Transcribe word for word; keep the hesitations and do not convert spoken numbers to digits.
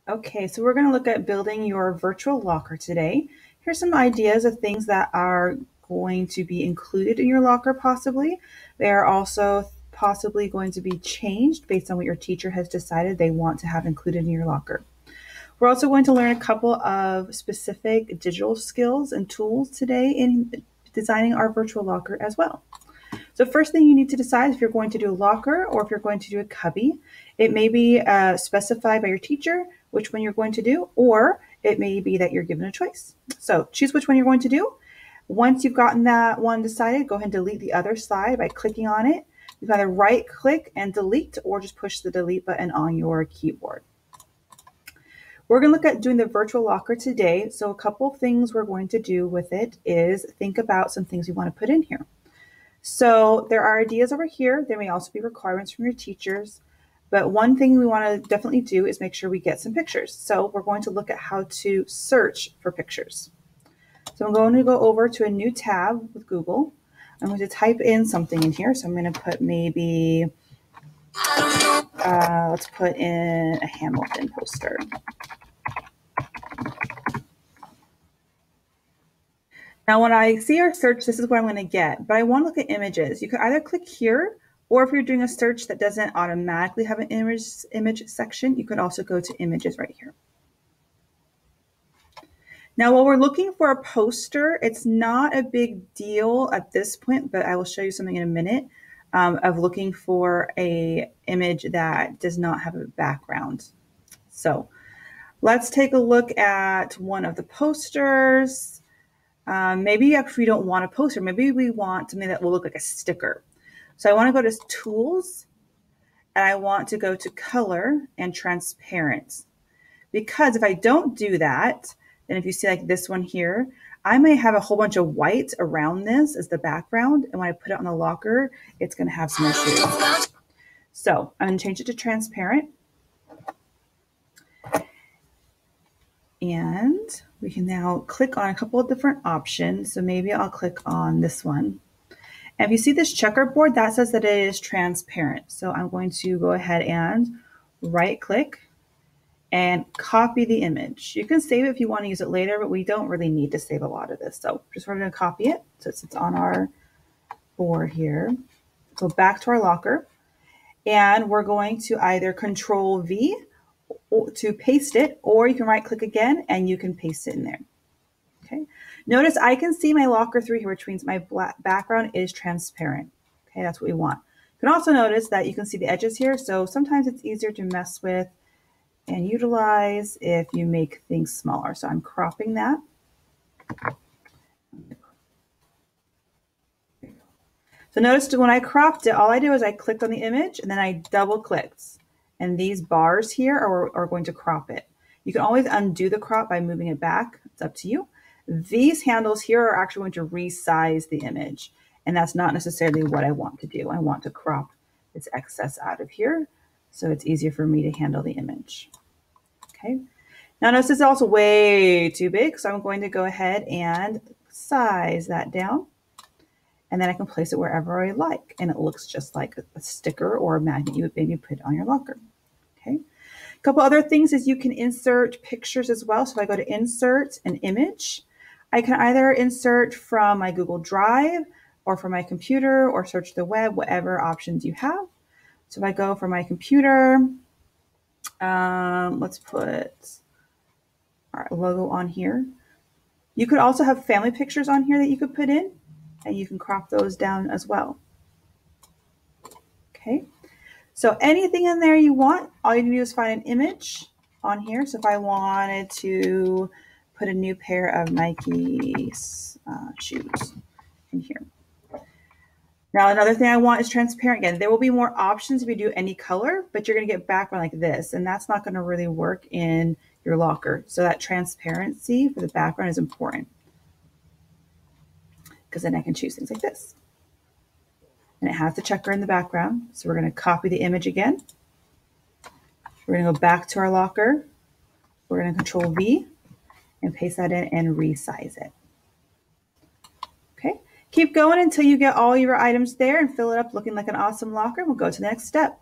Okay, so we're going to look at building your virtual locker today. Here's some ideas of things that are going to be included in your locker possibly. They are also possibly going to be changed based on what your teacher has decided they want to have included in your locker. We're also going to learn a couple of specific digital skills and tools today in designing our virtual locker as well. So first thing you need to decide if you're going to do a locker or if you're going to do a cubby. It may be uh, specified by your teacher which one you're going to do, or it may be that you're given a choice. So choose which one you're going to do. Once you've gotten that one decided, go ahead and delete the other side by clicking on it. You can either right click and delete or just push the delete button on your keyboard. We're going to look at doing the virtual locker today. So a couple of things we're going to do with it is think about some things you want to put in here. So there are ideas over here. There may also be requirements from your teachers. But one thing we want to definitely do is make sure we get some pictures. So we're going to look at how to search for pictures. So I'm going to go over to a new tab with Google. I'm going to type in something in here. So I'm going to put maybe, uh, let's put in a Hamilton poster. Now, when I see our search, this is what I'm going to get, but I want to look at images. You can either click here, or if you're doing a search that doesn't automatically have an image, image section, you could also go to images right here. Now, while we're looking for a poster, it's not a big deal at this point, but I will show you something in a minute um, of looking for a image that does not have a background. So let's take a look at one of the posters. Um, maybe if we don't want a poster, maybe we want something that will look like a sticker. So I want to go to Tools, and I want to go to Color and Transparent. Because if I don't do that, then if you see like this one here, I may have a whole bunch of white around this as the background, and when I put it on the locker, it's going to have some issues. So I'm going to change it to Transparent. And we can now click on a couple of different options. So maybe I'll click on this one. And if you see this checkerboard, that says that it is transparent. So I'm going to go ahead and right click and copy the image. You can save it if you want to use it later, but we don't really need to save a lot of this. So just we're going to copy it. So it sits on our board here. Go back to our locker. And we're going to either Control V to paste it, or you can right click again and you can paste it in there. Okay. Notice I can see my locker through here, which means my black background is transparent. Okay, that's what we want. You can also notice that you can see the edges here. So sometimes it's easier to mess with and utilize if you make things smaller. So I'm cropping that. So notice when I cropped it, all I did was I clicked on the image and then I double clicked. And these bars here are, are going to crop it. You can always undo the crop by moving it back. It's up to you. These handles here are actually going to resize the image. And that's not necessarily what I want to do. I want to crop this excess out of here so it's easier for me to handle the image. Okay. Now notice this is also way too big, so I'm going to go ahead and size that down. And then I can place it wherever I like. And it looks just like a sticker or a magnet you would maybe put on your locker. Okay. A couple other things is you can insert pictures as well. So if I go to Insert an Image, I can either insert from my Google Drive or from my computer or search the web, whatever options you have. So if I go for my computer, um, let's put our logo on here. You could also have family pictures on here that you could put in, and you can crop those down as well. Okay, so anything in there you want, all you need to do is find an image on here. So if I wanted to put a new pair of Nike uh, shoes in here. Now another thing I want is transparent again. There will be more options if you do any color, but you're going to get background like this, and that's not going to really work in your locker. So that transparency for the background is important, because then I can choose things like this. And it has the checker in the background. So we're going to copy the image again. We're going to go back to our locker. We're going to Control V and paste that in and resize it. Okay, keep going until you get all your items there and fill it up looking like an awesome locker. We'll go to the next step.